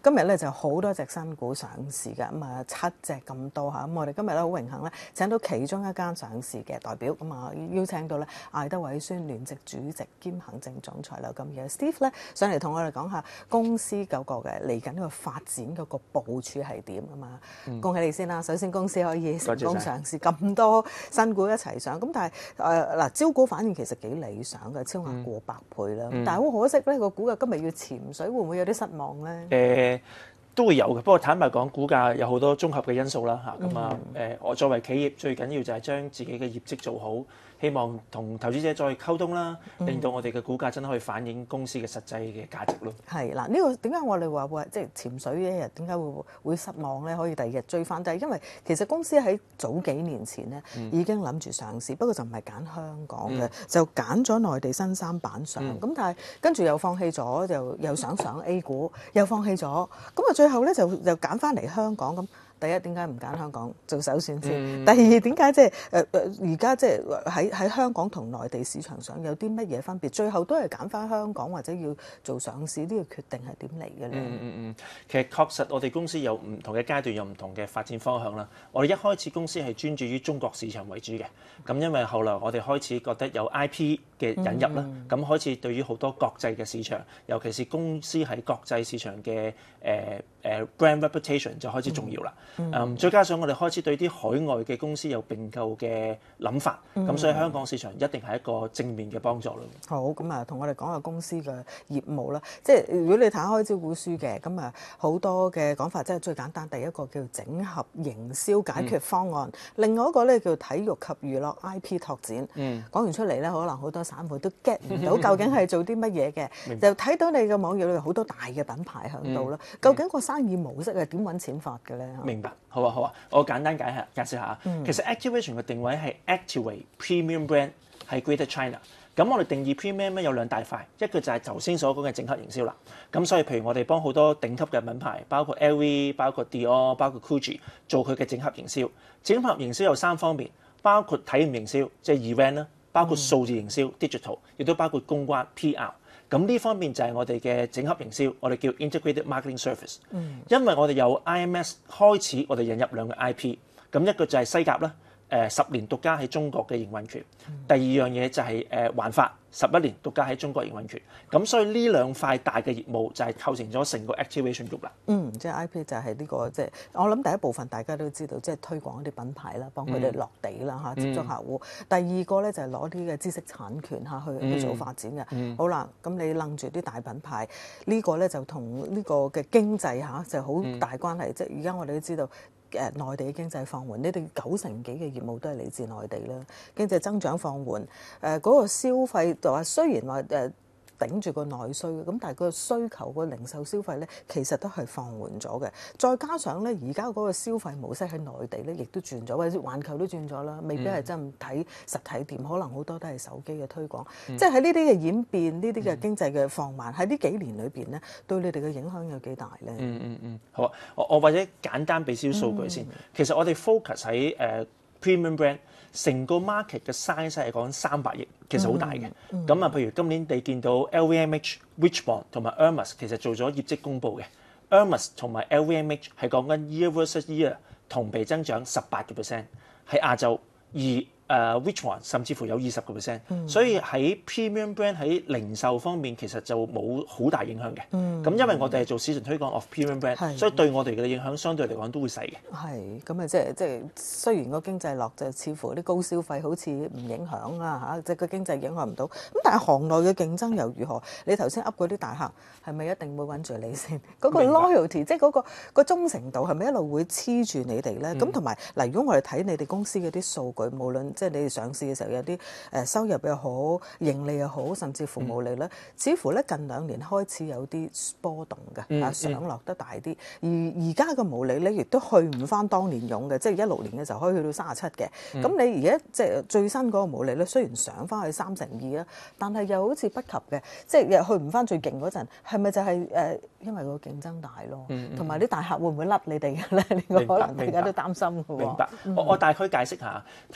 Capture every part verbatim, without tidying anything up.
今日咧就好多隻新股上市嘅，咁啊七隻咁多嚇，咁我哋今日咧好榮幸咧請到其中一間上市嘅代表，咁啊邀請到咧艾德偉宣聯席主席兼行政總裁劉金耀 Steve 咧上嚟同我哋講下公司嗰個嘅嚟緊個發展嗰個部署係點啊嘛。嗯、恭喜你先啦！首先公司可以成功上市，咁多新股一齊上，咁但係誒嗱招股反應其實幾理想嘅，超額過百倍啦。嗯、但係好可惜咧，個股價今日要潛水，會唔會有啲失望咧？ 誒、呃、都會有嘅，不過坦白講，股價有好多綜合嘅因素啦嚇。咁啊誒，我作為企業最緊要就係將自己嘅業績做好。希望同投資者再溝通啦，令到我哋嘅股價真係可以反映公司嘅實際嘅價值咯。 係嗱，呢個點解我哋話會即係潛水一日點解會會失望咧？可以第二日追翻，就係因為其實公司喺早幾年前咧、嗯、已經諗住上市，不過就唔係揀香港嘅，嗯、就揀咗內地新三板上。咁、嗯、但係跟住又放棄咗，又又想上 A 股，又放棄咗。咁啊，最後咧就就揀翻嚟香港咁。第一點解唔揀香港做首選先？嗯、第二點解即係誒誒而家即係喺喺香港同內地市場上有啲乜嘢分別？最後都係揀翻香港或者要做上市呢、呢個決定係點嚟嘅咧？ 嗯嗯嗯，其實確實我哋公司有唔同嘅階段，有唔同嘅發展方向啦。我哋一開始公司係專注於中國市場為主嘅，咁因為後來我哋開始覺得有 I P 嘅引入啦，咁、嗯、開始對於好多國際嘅市場，尤其是公司喺國際市場嘅誒誒 brand reputation 就開始重要啦。嗯嗯嗯、再加上我哋開始對啲海外嘅公司有並購嘅諗法，咁、嗯、所以香港市場一定係一個正面嘅幫助咯。 好，咁啊，同我哋講下公司嘅業務啦。即係如果你睇開招股書嘅，咁啊好多嘅講法，即係最簡單，第一個叫整合營銷解決方案，嗯、另外一個咧叫體育及娛樂 I P 拓展。嗯，講完出嚟咧，可能好多散戶都 get 唔到究竟係做啲乜嘢嘅，白就睇到你嘅網頁裏面好多大嘅品牌喺度啦。嗯、究竟個生意模式係點揾錢法嘅咧？ 明白。好啊好啊，我簡單解下解釋下。嗯、其實 Activation 嘅定位係 Activate Premium Brand 係 Greater China。咁我哋定義 Premium 咧有兩大塊，一個就係頭先所講嘅整合營銷啦。咁所以譬如我哋幫好多頂級嘅品牌，包括 L V、包括 Dior、包括 Gucci 做佢嘅整合營銷。整合營銷有三方面，包括體驗營銷，即係 event 啦，包括數字營銷 digital， 亦都包括公關 P R。咁呢方面就係我哋嘅整合營銷，我哋叫 Integrated Marketing Service。嗯、因為我哋有 I M S 開始，我哋引入兩個 I P， 咁一個就係西甲啦，誒十年獨家喺中國嘅營運權。嗯、第二樣嘢就係誒環法十一年獨家喺中國營運權。咁所以呢兩塊大嘅業務就係構成咗成個 Activation Group 啦。 嗯，即係 I P 就係呢、呢個即係我諗第一部分大家都知道，即係推廣一啲品牌啦，幫佢哋落地啦嚇，接觸客戶。嗯、第二個咧就係攞啲嘅知識產權嚇去去做發展嘅。嗯嗯、好啦，咁你楞住啲大品牌，呢、呢個咧就同呢個嘅經濟嚇就好大關係。嗯、即係而家我哋都知道。誒內地嘅經濟放緩，你哋九成幾嘅業務都係嚟自內地啦。經濟增長放緩，誒、呃、嗰、那個消費就話雖然話誒。呃頂住個內需嘅，咁但係個需求個零售消費咧，其實都係放緩咗嘅。再加上咧，而家嗰個消費模式喺內地咧，亦都轉咗，或者環球都轉咗啦。未必係真睇實體店，可能好多都係手機嘅推廣。嗯、即係喺呢啲嘅演變，呢啲嘅經濟嘅放慢，喺呢幾年裏邊咧，對你哋嘅影響有幾大咧？ 嗯嗯嗯，好啊，我我或者簡單俾少少數據先。嗯、其實我哋 focus 喺誒、uh, Premium Brand。成個 market 嘅 size 係講三百億，其實好大嘅。咁啊、嗯，嗯、譬如今年你見到 L V M H、Richemont 同埋 Hermes 其實做咗業績公佈嘅 ，Hermes 同埋 L V M H 係講緊 year versus year 同比增長十八個 percent 喺亞洲，而誒、uh, Richemont 甚至乎有二十個 percent，所以喺 Premium Brand 喺零售方面其實就冇好大影響嘅。咁、嗯、因為我哋係做市場推廣 of Premium Brand，是所以對我哋嘅影響相對嚟講都會細嘅。 係咁啊，即係即係雖然個經濟落就似乎啲高消費好似唔影響啊嚇，即係個經濟影響唔到。咁但係行內嘅競爭又如何？你頭先噏嗰啲大客係咪一定會揾住你先？嗰、嗰個 loyalty 白即係嗰、嗰個、嗰個忠誠度係咪一路會黐住你哋咧？咁同埋嗱，如果我哋睇你哋公司嗰啲數據，無論即係你哋上市嘅時候有啲誒收入又好，盈利又好，甚至乎毛利咧，嗯、似乎咧近兩年開始有啲波動嘅，啊、嗯、上落得大啲。而而家嘅毛利咧，亦都去唔翻當年勇嘅，即係一六年嘅時候可以去到三十七嘅。咁、嗯、你而家即係最新嗰個毛利咧，雖然上翻去三成二啊，但係又好似不及嘅，即係又去唔翻最勁嗰陣，係咪就係、是、誒、呃、因為個競爭大咯？同埋啲大客會唔會甩你哋嘅咧？呢個可能大家都擔心嘅喎。明白。 我我大概解釋下，其實我哋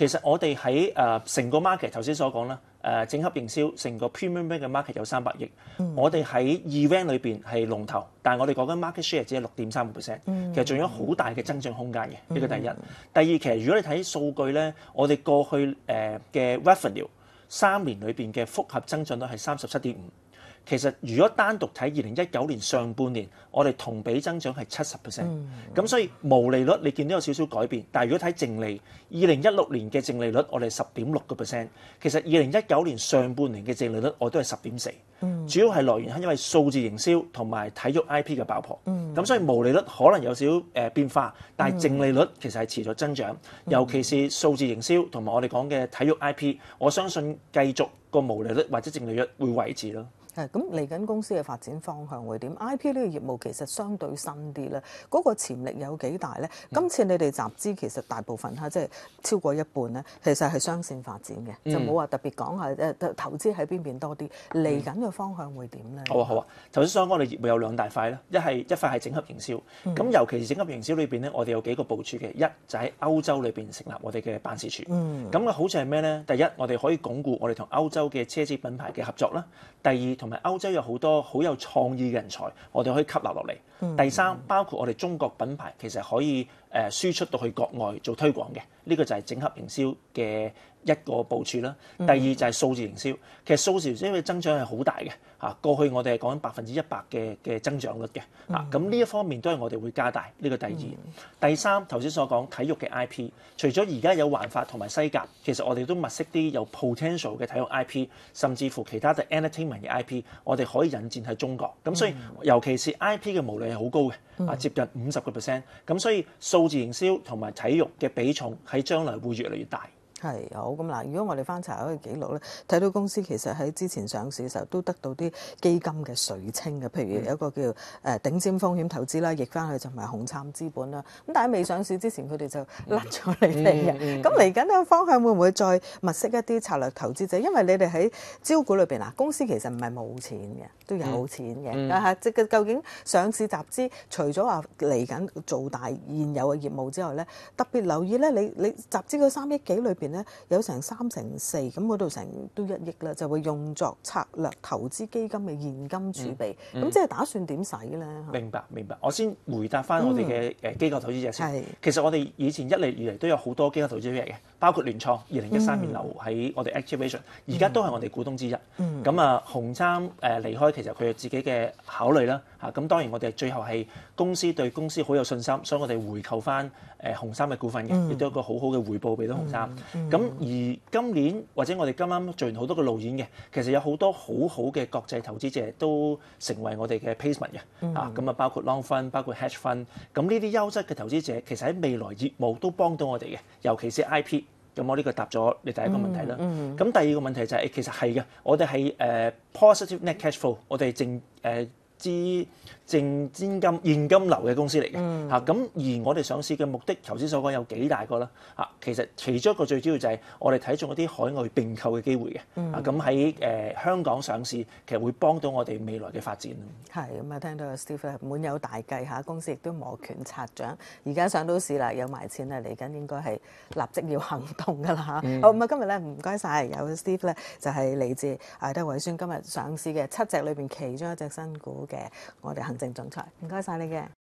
哋喺誒成個 market 頭先所講啦，誒、呃、整合營銷成個 premium brand 嘅 market 有三百億，嗯、我哋喺 event 裏邊係龍頭，但係我哋講緊 market share 只係六點三個 percent，其實仲有好大嘅增長空間嘅。呢、嗯、個第一。第二，其實如果你睇數據咧，我哋過去誒嘅、呃、revenue 三年裏邊嘅複合增長率係三十七點五。其實如果單獨睇二零一九年上半年，我哋同比增長係七十 percent，咁所以毛利率你見到有少少改變，但係如果睇淨利，二零一六年嘅淨利率我哋十點六個 percent，其實二零一九年上半年嘅淨利率我都係十點四，主要係來源係因為數字營銷同埋體育 I P 嘅爆破，咁、嗯、所以毛利率可能有少少誒變化，但係淨利率其實係持續增長，尤其是數字營銷同埋我哋講嘅體育 I P，我相信繼續個毛利率或者淨利率會維持咯。 係咁嚟緊公司嘅發展方向會點 ？I P 呢個業務其實相對新啲咧，嗰、那個潛力有幾大咧？嗯、今次你哋集資其實大部分嚇，即係超過一半咧，其實係雙線發展嘅，嗯、就冇話特別講係誒投資喺邊邊多啲。嚟緊嘅方向會點咧？好啊好啊，頭先所講我哋業務有兩大塊啦，一係一塊係整合營銷，咁、嗯、尤其是整合營銷裏邊咧，我哋有幾個部署嘅，一就喺歐洲裏邊成立我哋嘅辦事處，咁嘅、嗯、好處係咩咧？第一，我哋可以鞏固我哋同歐洲嘅奢侈品牌嘅合作啦；第二，同埋歐洲有好多好有創意嘅人才，我哋可以吸納落嚟。嗯、第三，包括我哋中國品牌其實可以誒、呃、輸出到去國外做推廣嘅，呢、這個就係整合營銷嘅一個部署啦。第二就係數字營銷，其實數字營銷嘅增長係好大嘅嚇。過去我哋係講緊百分之一百嘅嘅增長率嘅嚇，咁呢、嗯、一方面都係我哋會加大呢、這個第二。嗯、第三，頭先所講體育嘅 I P， 除咗而家有環法同埋西甲，其實我哋都物色啲有 potential 嘅體育 I P， 甚至乎其他嘅 entertainment 嘅 I P， 我哋可以引薦喺中國。咁所以、嗯、尤其是 I P 嘅毛利係好高嘅，啊、嗯、接近五十個 percent。咁所以數字營銷同埋體育嘅比重喺將來會越嚟越大。係好咁嗱，如果我哋翻查嗰個記錄咧，睇到公司其實喺之前上市嘅時候都得到啲基金嘅垂青嘅，譬如有一個叫誒頂尖風險投資啦，譯翻去就唔係紅杉資本啦。咁但係未上市之前，佢哋就甩咗你哋嘅。咁嚟緊嘅方向會唔會再物色一啲策略投資者？因為你哋喺招股裏邊啊，公司其實唔係冇錢嘅，都有錢嘅。嗯、但係即係究竟上市集資，除咗話嚟緊做大現有嘅業務之外咧，特別留意咧，你你集資嗰三億幾裏邊，有成三成四，咁嗰度成都一億啦，就會用作策略投資基金嘅現金儲備，咁、嗯嗯、即係打算點使咧？ 明白明白，我先回答翻我哋嘅誒機構投資者先。係、嗯，其實我哋以前一嚟以嚟都有好多機構投資者嘅，包括聯創二零一三年留喺我哋 Activation，而家都係我哋股東之一。咁、嗯、啊，紅杉誒離開，其實佢有自己嘅考慮啦。嚇，咁當然我哋最後係公司對公司好有信心，所以我哋回購翻誒紅杉嘅股份嘅，亦、嗯、都有一個好好嘅回報俾到紅杉。咁、嗯嗯、而今年或者我哋今啱做完好多個路演嘅，其實有好多好好嘅國際投資者都成為我哋嘅 placement 嘅。嗯、啊，咁啊包括 long fund， 包括 hedge fund， 咁呢啲優質嘅投資者其實喺未來業務都幫到我哋嘅，尤其是 I P。咁我呢個答咗你第一個問題啦。咁、嗯嗯、第二個問題就係、是、其實係嘅，我哋係誒 positive net cash flow， 我哋正誒。呃資淨資金現金流嘅公司嚟嘅嚇，咁、嗯、而我哋上市嘅目的，頭先所講有幾大個啦嚇，其實其中一個最主要就係我哋睇中一啲海外並購嘅機會嘅，啊咁喺誒香港上市，其實會幫到我哋未來嘅發展。係咁啊，聽到 Steve 滿有大計嚇，公司亦都摩拳擦掌，而家上到市啦，有埋錢啦，嚟緊應該係立即要行動㗎啦嚇。嗯、好咁啊，今日咧唔該晒，有 Steve 咧就係嚟自艾德韋宣今日上市嘅七隻裏邊其中一隻新股嘅我哋行政總裁，唔該晒你嘅。